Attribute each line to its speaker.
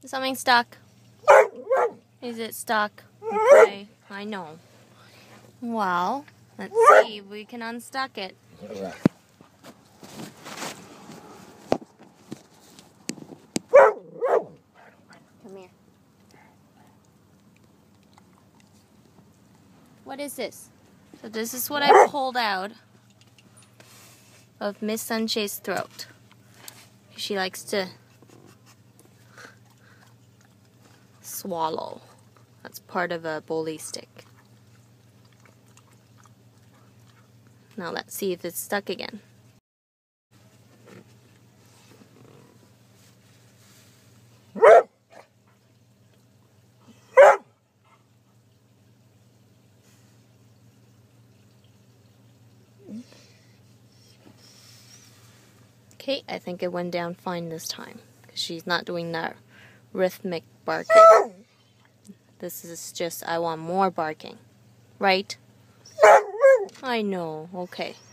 Speaker 1: Is something stuck? Is it stuck? Okay, I know. Well, let's see if we can unstuck it. Come here. What is this? So this is what I pulled out of Miss Sunshade's throat. She likes to swallow. That's part of a bully stick. Now let's see if it's stuck again. Okay, I think it went down fine this time, because she's not doing that rhythmic barking. This is just, I want more barking. Right? I know, okay.